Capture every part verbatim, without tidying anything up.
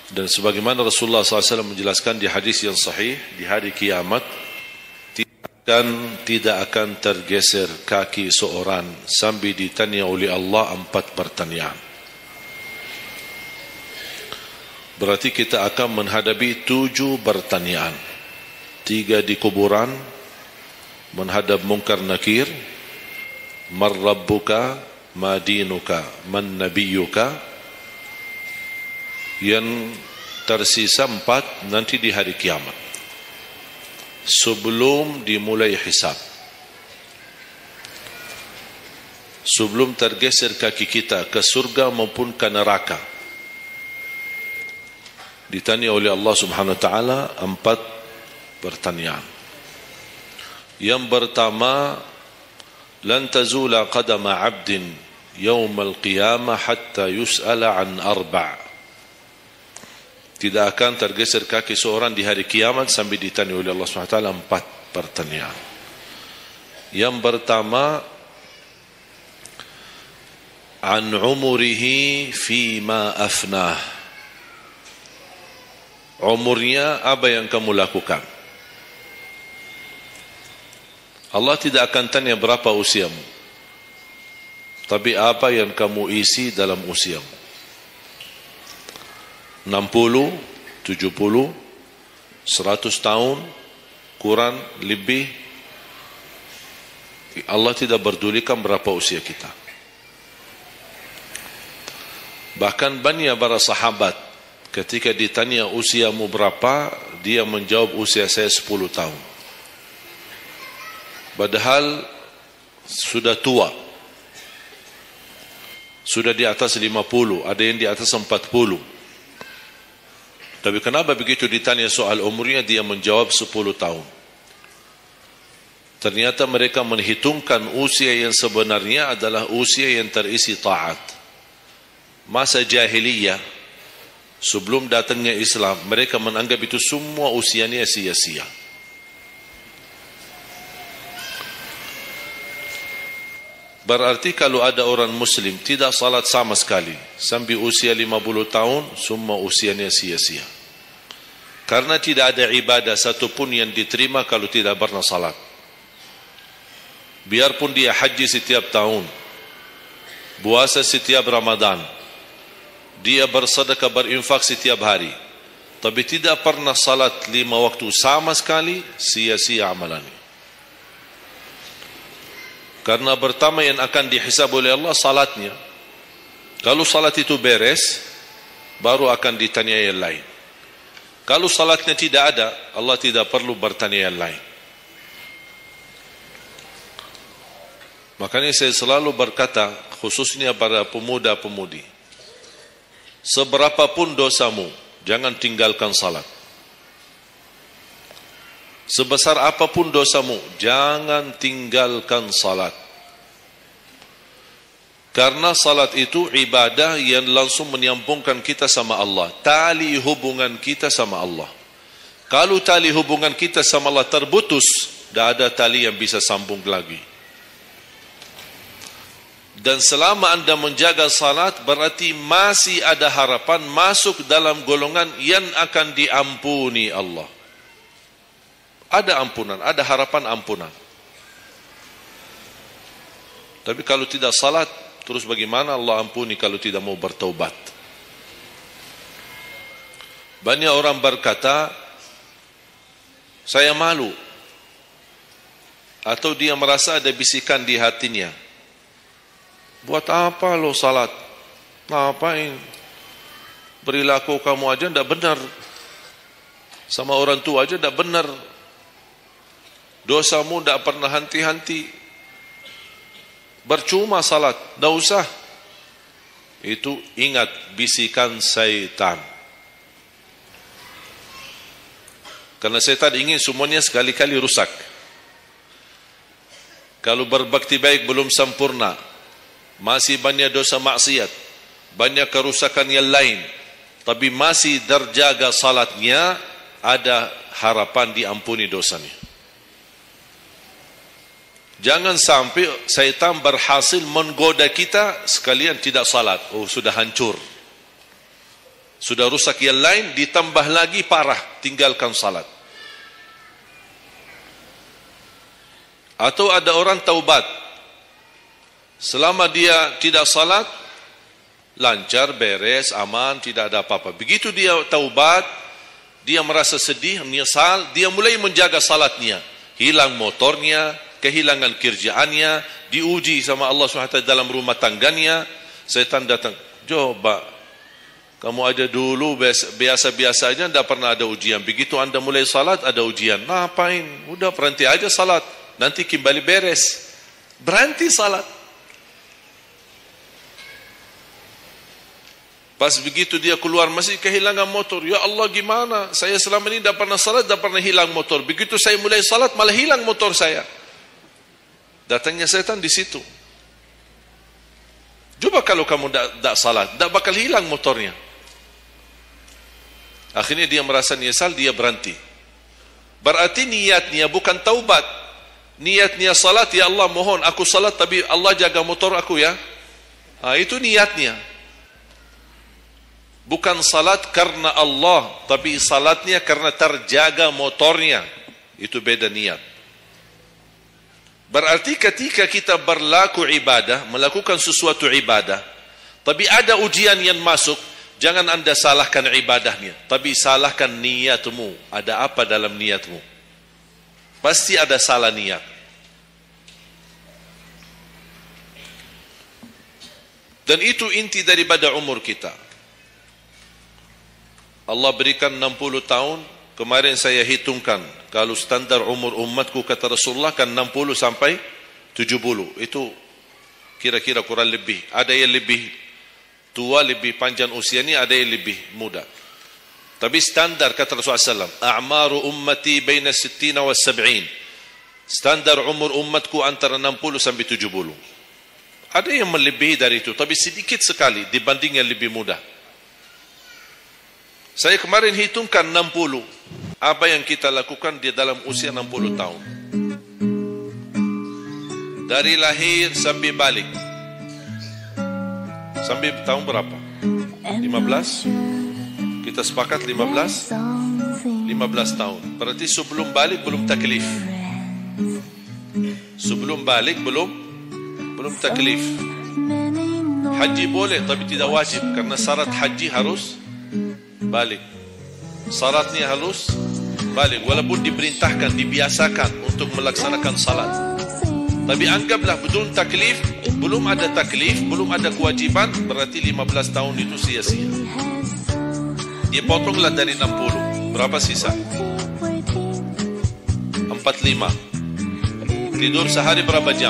Dan sebagaimana Rasulullah sallallahu alaihi wasallam menjelaskan di hadis yang sahih, di hari kiamat tidak akan, tidak akan tergeser kaki seorang sambil ditanya oleh Allah empat pertanyaan. Berarti kita akan menghadapi tujuh pertanyaan. Tiga di kuburan, menghadap munkar nakir, man rabbuka, ma dinuka, man nabiyuka. Yang tersisa empat nanti di hari kiamat, sebelum dimulai hisab, sebelum tergeser kaki kita ke surga maupun ke neraka, ditanya oleh Allah Subhanahu wa taala empat pertanyaan. Yang pertama, lan tazula qadama 'abdin yaumal qiyamah hatta yus'ala an arba'. Tidak akan tergeser kaki seorang di hari kiamat sampai ditanya oleh Allah subhanahu wa taala empat pertanyaan. Yang pertama, an umurihi fima afnah. Umurnya apa yang kamu lakukan? Allah tidak akan tanya berapa usiamu, tapi apa yang kamu isi dalam usiamu. enam puluh, tujuh puluh, seratus tahun, kurang, lebih. Allah tidak berdulikan berapa usia kita. Bahkan banyak para sahabat ketika ditanya usiamu berapa, dia menjawab usia saya sepuluh tahun. Padahal sudah tua, sudah di atas lima puluh, ada yang di atas empat puluh. Tapi kenapa begitu ditanya soal umurnya dia menjawab sepuluh tahun? Ternyata mereka menghitungkan usia yang sebenarnya adalah usia yang terisi taat. Masa jahiliyah, sebelum datangnya Islam, mereka menganggap itu semua usianya sia-sia. Berarti kalau ada orang muslim tidak salat sama sekali sampai usia lima puluh tahun, semua usianya sia-sia. Karena tidak ada ibadah satupun yang diterima kalau tidak pernah salat. Biarpun dia haji setiap tahun, puasa setiap Ramadan, dia bersedekah berinfak setiap hari, tapi tidak pernah salat lima waktu sama sekali, sia-sia amalannya. Karena pertama yang akan dihisab oleh Allah salatnya. Kalau salat itu beres, baru akan ditanya yang lain. Kalau salatnya tidak ada, Allah tidak perlu bertanya yang lain. Makanya saya selalu berkata, khususnya pada pemuda-pemudi, seberapapun dosamu, jangan tinggalkan salat. Sebesar apapun dosamu, jangan tinggalkan salat. Karena salat itu ibadah yang langsung menyambungkan kita sama Allah. Tali hubungan kita sama Allah. Kalau tali hubungan kita sama Allah terputus, tidak ada tali yang bisa sambung lagi. Dan selama anda menjaga salat, berarti masih ada harapan masuk dalam golongan yang akan diampuni Allah. Ada ampunan, ada harapan ampunan. Tapi kalau tidak salat, terus bagaimana Allah ampuni kalau tidak mau bertaubat? Banyak orang berkata, saya malu. Atau dia merasa ada bisikan di hatinya. Buat apa lo salat? Ngapain? Perilaku kamu aja tidak benar. Sama orang tua aja tidak benar. Dosamu tidak pernah henti-henti. Bercuma salat, tidak usah. Itu ingat bisikan syaitan. Karena syaitan ingin semuanya sekali-kali rusak. Kalau berbakti baik belum sempurna, masih banyak dosa maksiat, banyak kerusakan yang lain, tapi masih terjaga salatnya, ada harapan diampuni dosanya. Jangan sampai syaitan berhasil menggoda kita sekalian tidak salat. Oh, sudah hancur. Sudah rusak yang lain, ditambah lagi parah, tinggalkan salat. Atau ada orang taubat, selama dia tidak salat, lancar, beres, aman, tidak ada apa-apa. Begitu dia taubat, dia merasa sedih, menyesal, dia mulai menjaga salatnya. Hilang motornya, kehilangan kerjaannya, diuji sama Allah subhanahu wa taala dalam rumah tangganya. Setan datang, coba, kamu ada dulu biasa-biasa aja, tidak pernah ada ujian. Begitu anda mulai salat, ada ujian. Ngapain? Udah berhenti aja salat, nanti kembali beres. Berhenti salat. Pas begitu dia keluar masih kehilangan motor. Ya Allah, gimana? Saya selama ini tidak pernah salat, tidak pernah hilang motor. Begitu saya mulai salat, malah hilang motor saya. Datangnya setan di situ. Coba kalau kamu tidak salat, tidak bakal hilang motornya. Akhirnya dia merasa nyesal, dia berhenti. Berarti niatnya bukan taubat. Niatnya salat, ya Allah mohon aku salat tapi Allah jaga motor aku ya. Nah, itu niatnya. Bukan salat karena Allah, tapi salatnya karena terjaga motornya. Itu beda niat. Berarti ketika kita berlaku ibadah, melakukan sesuatu ibadah, tapi ada ujian yang masuk, jangan anda salahkan ibadahnya, tapi salahkan niatmu. Ada apa dalam niatmu? Pasti ada salah niat. Dan itu inti daripada umur kita. Allah berikan enam puluh tahun. Kemarin saya hitungkan, kalau standar umur umatku kata Rasulullah kan enam puluh sampai tujuh puluh. Itu kira-kira kurang lebih. Ada yang lebih tua, lebih panjang usianya, ada yang lebih muda. Tapi standar kata Rasulullah sallallahu alaihi wasallam, a'maru ummati baina sittina wa sab'in. Standar umur umatku antara enam puluh sampai tujuh puluh. Ada yang melebihi dari itu, tapi sedikit sekali dibanding yang lebih muda. Saya kemarin hitungkan enam puluh. Apa yang kita lakukan di dalam usia enam puluh tahun. Dari lahir sampai balik. Sampai tahun berapa? lima belas? Kita sepakat lima belas? lima belas tahun. Berarti sebelum balik belum taklif. Sebelum balik belum belum taklif. Haji boleh tapi tidak wajib, karena syarat haji harus balik. Syaratnya harus balik, walaupun diperintahkan, dibiasakan untuk melaksanakan salat. Tapi anggaplah betul taklif, belum ada taklif, belum ada kewajiban, berarti lima belas tahun itu sia-sia. Dia potonglah dari enam puluh. Berapa sisa? empat puluh lima. Tidur sehari berapa jam?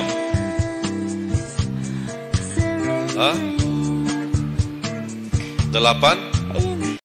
Hah? Delapan?